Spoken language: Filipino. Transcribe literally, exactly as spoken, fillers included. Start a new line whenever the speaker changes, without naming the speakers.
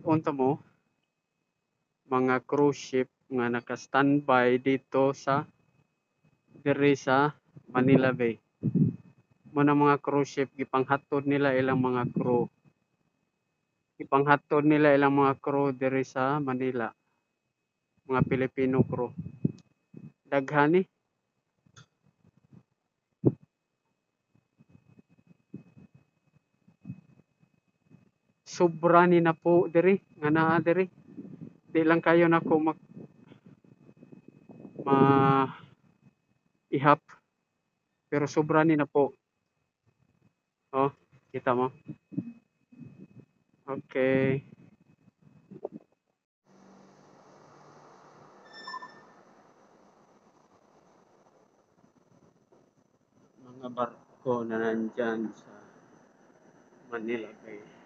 unta mo mga cruise ship nga naka-standby dito sa diri sa Manila Bay. Muna mga cruise ship gipanghatod nila ilang mga crew. Gipanghatod nila ilang mga crew diri sa Manila. Mga Pilipino crew. Daghan ni. Sobra ni na po diri nga naa diri. Di lang kayo nako mag ma ihap pero sobra ni na po. Oh, kita mo. Okay. Mga barko na nandyan sa Manila Bay.